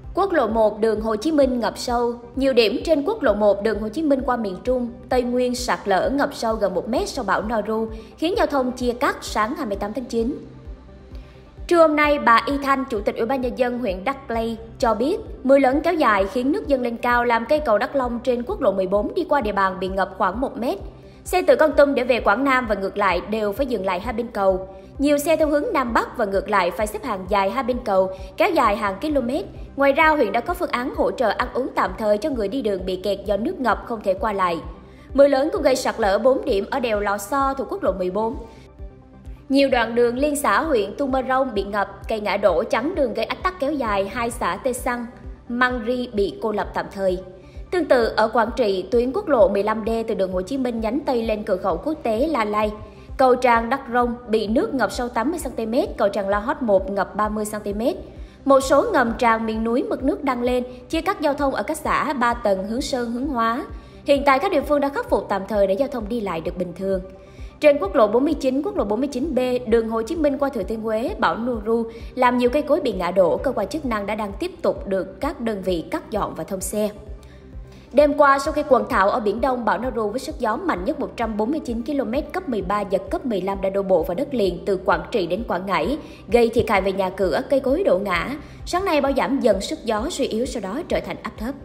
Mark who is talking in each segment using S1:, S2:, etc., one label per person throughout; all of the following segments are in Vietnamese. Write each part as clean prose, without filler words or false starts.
S1: Quốc lộ 1 đường Hồ Chí Minh ngập sâu. Nhiều điểm trên quốc lộ 1 đường Hồ Chí Minh qua miền Trung, Tây Nguyên sạt lở ngập sâu gần 1 mét sau bão Noru, khiến giao thông chia cắt sáng 28 tháng 9. Trưa hôm nay, bà Y Thanh, Chủ tịch Ủy ban Nhân dân huyện Đắc Lây cho biết, mưa lớn kéo dài khiến nước dâng lên cao làm cây cầu Đắc Long trên quốc lộ 14 đi qua địa bàn bị ngập khoảng 1 mét. Xe từ Kon Tum để về Quảng Nam và ngược lại đều phải dừng lại hai bên cầu. Nhiều xe theo hướng Nam Bắc và ngược lại phải xếp hàng dài hai bên cầu, kéo dài hàng km. Ngoài ra, huyện đã có phương án hỗ trợ ăn uống tạm thời cho người đi đường bị kẹt do nước ngập không thể qua lại. Mưa lớn cũng gây sạt lở 4 điểm ở đèo Lò Xo thuộc quốc lộ 14. Nhiều đoạn đường liên xã huyện Tumorong bị ngập, cây ngã đổ chắn đường gây ách tắc kéo dài, hai xã Tê Săng, Măng Ri bị cô lập tạm thời. Tương tự ở Quảng Trị, tuyến quốc lộ 15D từ đường Hồ Chí Minh nhánh Tây lên cửa khẩu quốc tế La Lai, cầu tràn Đắc Rông bị nước ngập sâu 80 cm, cầu tràn La Hót 1 ngập 30 cm. Một số ngầm tràn miền núi mực nước đang lên, chia cắt giao thông ở các xã Ba Tầng, Hướng Sơn, Hướng Hóa. Hiện tại các địa phương đã khắc phục tạm thời để giao thông đi lại được bình thường. Trên quốc lộ 49, quốc lộ 49B, đường Hồ Chí Minh qua Thừa Thiên Huế, bão Noru làm nhiều cây cối bị ngã đổ, cơ quan chức năng đang tiếp tục được các đơn vị cắt dọn và thông xe. Đêm qua, sau khi quần thảo ở Biển Đông, bão Noru với sức gió mạnh nhất 149 km cấp 13, giật cấp 15 đã đổ bộ vào đất liền từ Quảng Trị đến Quảng Ngãi, gây thiệt hại về nhà cửa, cây cối đổ ngã. Sáng nay, bão giảm dần sức gió, suy yếu sau đó trở thành áp thấp.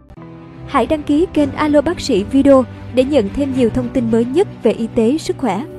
S2: Hãy đăng ký kênh Alo Bác sĩ Video để nhận thêm nhiều thông tin mới nhất về y tế, sức khỏe.